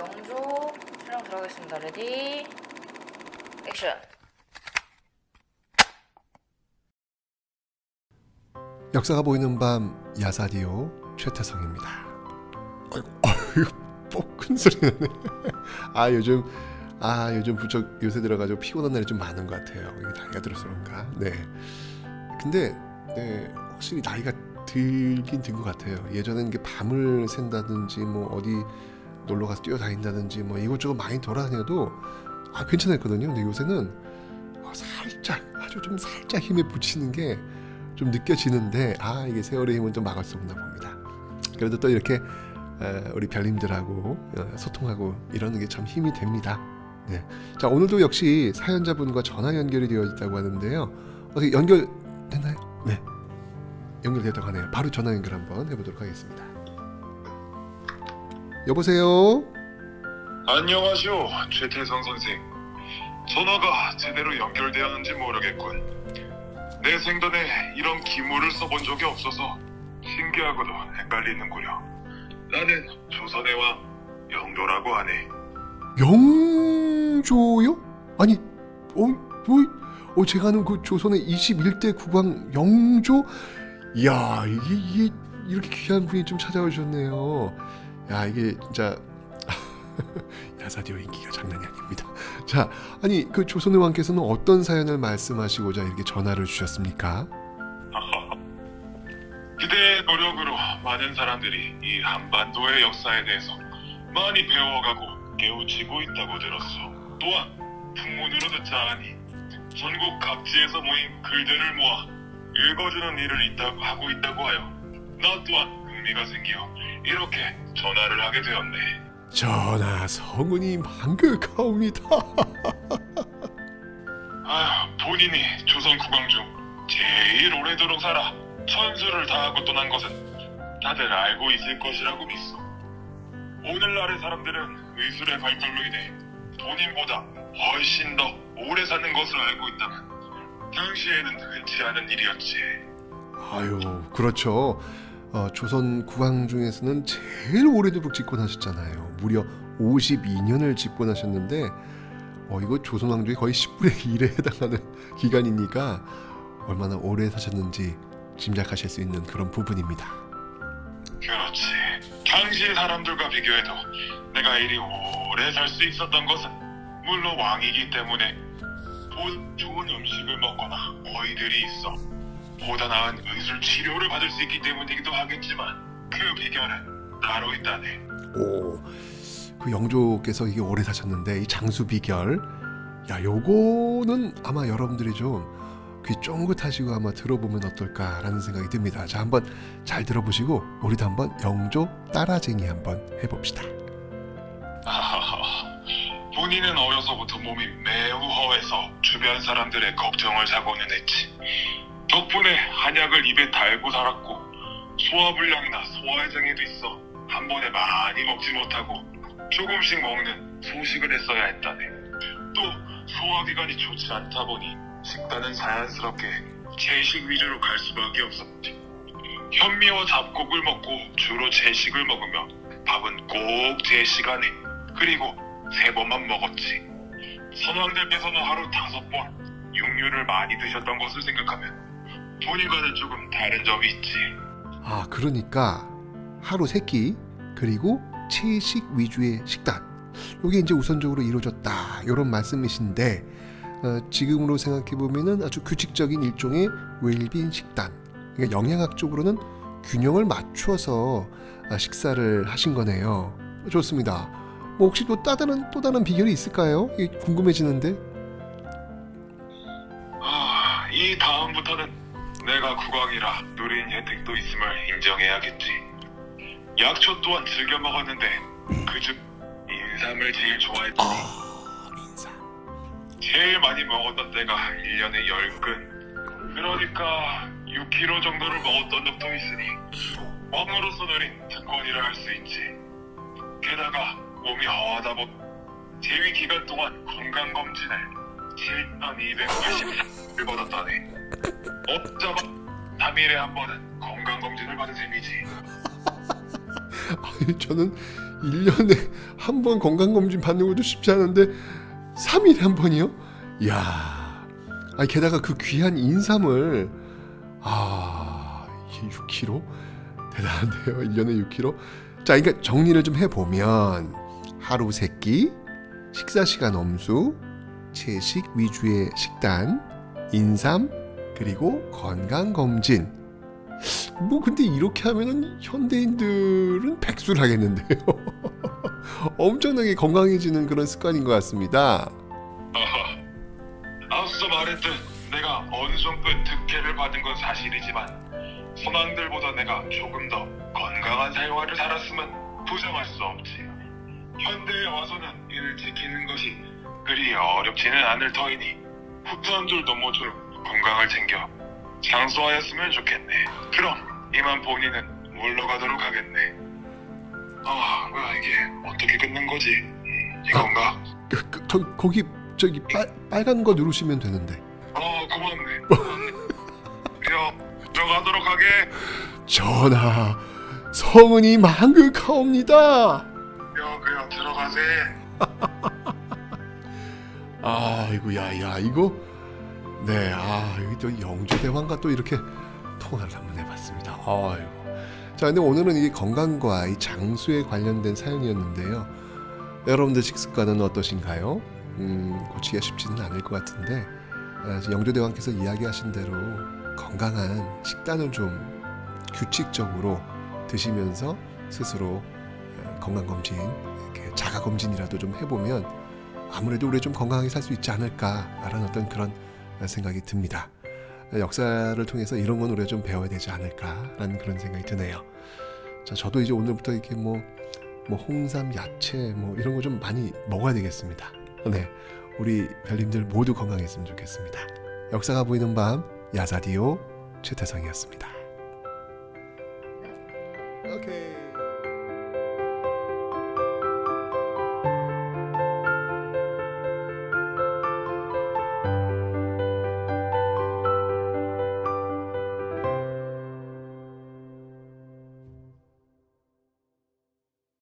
영조 촬영 들어가겠습니다. 레디 액션. 역사가 보이는 밤 야사디오 최태성입니다. 아이고 큰 소리 나네. 요즘 부쩍 요새 들어가지고 피곤한 날이 좀 많은 것 같아요. 이게 나이가 들어서 그런가. 네. 근데 확실히 나이가 들긴 든 것 같아요. 예전에는 이게 밤을 샌다든지 뭐 어디 놀러 가서 뛰어다닌다든지 뭐 이것저것 많이 돌아다녀도 괜찮았거든요. 근데 요새는 아주 좀 살짝 힘에 부치는 게 좀 느껴지는데 이게 세월의 힘은 좀 막을 수 없나 봅니다. 그래도 또 이렇게 우리 별님들하고 소통하고 이러는 게 참 힘이 됩니다. 네. 자, 오늘도 역시 사연자분과 전화 연결이 되어 있다고 하는데요. 어떻게 연결됐나요? 네. 연결됐다고 하네요. 바로 전화 연결 한번 해보도록 하겠습니다. 여보세요? 안녕하시오, 최태성 선생. 전화가 제대로 연결되었는지 모르겠군. 내 생전에 이런 기물을 써본 적이 없어서 신기하고도 헷갈리는구려. 나는 조선의 왕 영조라고 하네. 영조요? 아니, 제가 아는 그 조선의 21대 국왕 영조? 이야, 이게 이렇게 귀한 분이 좀 찾아오셨네요. 야, 이게 진짜 야사디오 인기가 장난이 아닙니다. 자, 아니 그 조선의 왕께서는 어떤 사연을 말씀하시고자 이렇게 전화를 주셨습니까? 그대의 노력으로 많은 사람들이 이 한반도의 역사에 대해서 많이 배워가고 깨우치고 있다고 들었어. 또한 풍문으로 듣자 하니 전국 각지에서 모인 글들을 모아 읽어주는 일을 하고 있다고 하여 나 또한 흥미가 생겨 이렇게 전화를 하게 되었네. 전하, 성운이 만극하옵니다. 본인이 조선 국왕 중 제일 오래도록 살아 천수를 다하고 떠난 것은 다들 알고 있을 것이라고 믿소. 오늘날의 사람들은 의술의 발달로 인해 본인보다 훨씬 더 오래 사는 것을 알고 있다면 당시에는 흔치 않은 일이었지. 그렇죠. 조선 국왕 중에서는 제일 오래도록 집권하셨잖아요. 무려 52년을 집권하셨는데 이거 조선 왕 중에 거의 10분의 1에 해당하는 기간이니까 얼마나 오래 사셨는지 짐작하실 수 있는 그런 부분입니다. 그렇지. 당시 사람들과 비교해도 내가 이리 오래 살 수 있었던 것은 물론 왕이기 때문에 좋은 음식을 먹거나 어이들이 있어 보다 나은 의술 치료를 받을 수 있기 때문이기도 하겠지만 그 비결은 따로 있다네. 그 영조께서 이게 오래 사셨는데 이 장수 비결, 요거는 아마 여러분들이 좀 귀 쫑긋하시고 아마 들어보면 어떨까라는 생각이 듭니다. 자, 한번 잘 들어보시고 우리도 한번 영조 따라쟁이 한번 해봅시다. 본인은 어려서부터 몸이 매우 허해서 주변 사람들의 걱정을 사고는 했지. 덕분에 한약을 입에 달고 살았고 소화불량이나 소화해장에도 있어 한 번에 많이 먹지 못하고 조금씩 먹는 소식을 했어야 했다네. 또 소화기관이 좋지 않다 보니 식단은 자연스럽게 채식 위주로 갈 수밖에 없었지. 현미와 잡곡을 먹고 주로 채식을 먹으며 밥은 꼭 제 시간에 그리고 3번만 먹었지. 선왕들께서는 하루 5번 육류를 많이 드셨던 것을 생각하면 본인과는 조금 다른 점이 있지. 그러니까 하루 3끼 그리고 채식 위주의 식단, 이게 이제 우선적으로 이루어졌다 이런 말씀이신데, 지금으로 생각해보면 아주 규칙적인 일종의 웰빙 식단, 그러니까 영양학적으로는 균형을 맞춰서 식사를 하신 거네요. 좋습니다. 뭐 혹시 또 다른 비결이 있을까요? 이게 궁금해지는데. 이 다음부터는 내가 국왕이라 누린 혜택도 있음을 인정해야겠지. 약초 또한 즐겨 먹었는데 그중 인삼을 제일 좋아했지. 제일 많이 먹었던 때가 1년에 10근, 그러니까 6kg 정도를 먹었던 적도 있으니 왕으로서 누린 특권이라 할 수 있지. 게다가 몸이 허하다 보니 재위 기간 동안 건강검진을 7,280을 받았다네. 어쩌면 3일에 한 번은 건강검진을 받은 셈이지. 저는 1년에 한 번 건강검진 받는 것도 쉽지 않은데 3일에 한 번이요? 이야. 아니 게다가 그 끼한 인삼을 이게 6kg? 대단한데요. 1년에 6kg? 자, 그러니까 정리를 좀 해보면 하루 3끼, 식사시간 엄수, 채식 위주의 식단, 인삼, 그리고 건강검진. 뭐 근데 이렇게 하면은 현대인들은 백수를 하겠는데요. 엄청나게 건강해지는 그런 습관인 것 같습니다. 앞서 말했듯 내가 어느 정도의 특혜를 받은 건 사실이지만 선왕들보다 내가 조금 더 건강한 생활을 살았으면 부정할 수 없지. 현대에 와서는 이를 지키는 것이 그리 어렵지는 않을 터이니 후손들도 모두 건강을 챙겨 장수하였으면 좋겠네. 그럼 이만 본인은 물러가도록 하겠네. 뭐야 이게 어떻게 끊는 거지? 이건가? 거기 저기 빨간 거 누르시면 되는데. 고맙네. 그럼 들어가도록 하게. 전하, 성은이 망극하옵니다. 그냥 들어가세. 아이고 야 이거 네, 여기 또 영조대왕과 또 이렇게 통화를 한번 해봤습니다. 아이고. 자, 근데 오늘은 이 건강과 이 장수에 관련된 사연이었는데요. 여러분들 식습관은 어떠신가요? 고치기가 쉽지는 않을 것 같은데 영조대왕께서 이야기하신 대로 건강한 식단을 좀 규칙적으로 드시면서 스스로 건강검진, 이렇게 자가검진이라도 좀 해보면 아무래도 우리 좀 건강하게 살 수 있지 않을까라는 어떤 그런 생각이 듭니다. 역사를 통해서 이런 건 우리가 좀 배워야 되지 않을까라는 그런 생각이 드네요. 자, 저도 이제 오늘부터 이렇게 뭐 홍삼, 야채 이런 거 좀 많이 먹어야 되겠습니다. 네, 우리 별님들 모두 건강했으면 좋겠습니다. 역사가 보이는 밤 야자디오 최태성이었습니다. 오케이.